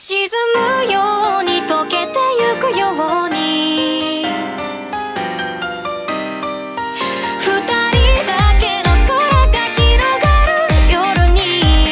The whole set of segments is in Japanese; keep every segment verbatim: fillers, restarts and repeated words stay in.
沈むように溶けてゆくように二人だけの空が広がる夜に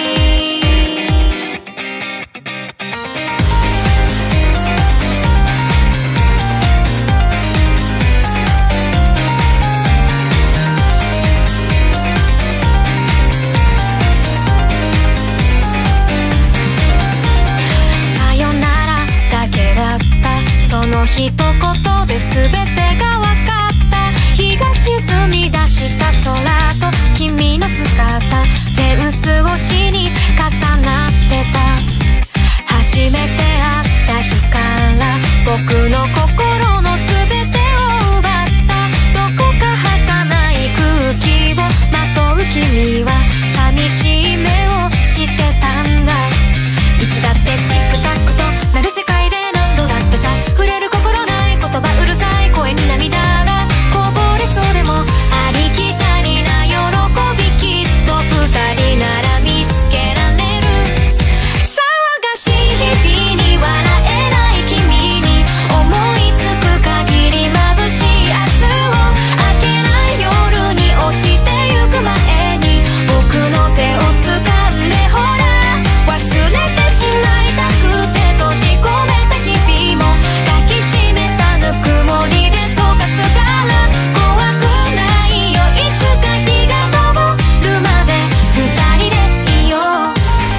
さよならだけだったその一言で全てが分かった日が沈み出した空と君の姿フェンス越しに重なってた初めて会った日から僕の心の全てを奪ったどこか儚い空気をまとう君は寂しい目をしてたんだいつだってチックタックとなる世界で何度だってさ触れる心ない言葉うるさい声に涙がこぼれそうでもありきたりな喜びきっと二人なら見つけられる騒がしい日々に笑えない君に思いつく限り眩しい明日を明けない夜に落ちてゆく前に僕の手を掴んでほら忘れてしまいたくて閉じ込めた日々も抱きしめたぬくもりで溶かすから怖くないよいつか日が昇るまで二人でいよう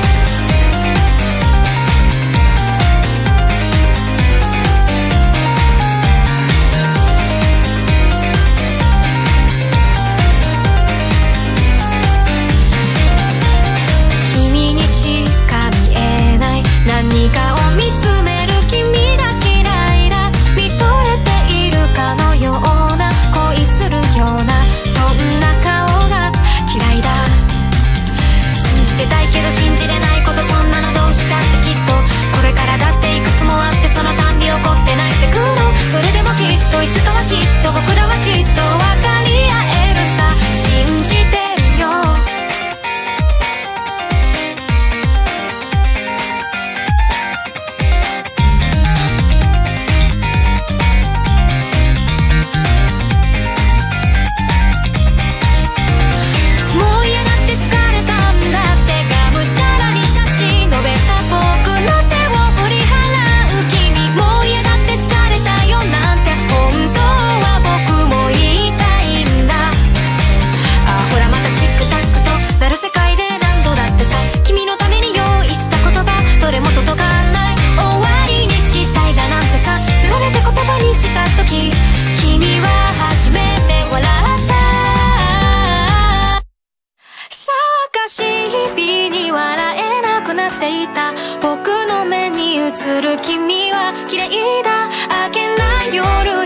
君にしか見えない何かを見つめる君が嫌いだ見とれているかのような恋するようなそんな顔が嫌いだ信じてたいけど信じれないことそんなのどうしたってきっとこれからだっていくつもあってそのたんび起こって泣いてくるそれでもきっといつかはきっと僕らはきっと分かり合えるさ信じてるよもう嫌だって疲れたんだってがむしゃらに差し伸べた僕の手を振り払う君もう嫌だって疲れたよなんて本当は僕も言いたいんだあほらまたチックタックとなる世界で何度だってさ君のために用意した言葉どれも届かない終わりにしたいだなんてさつられて言葉にした時君は初めて笑った騒がしい日々に笑えなくなっていた僕の目に映る君は綺麗だ明けない夜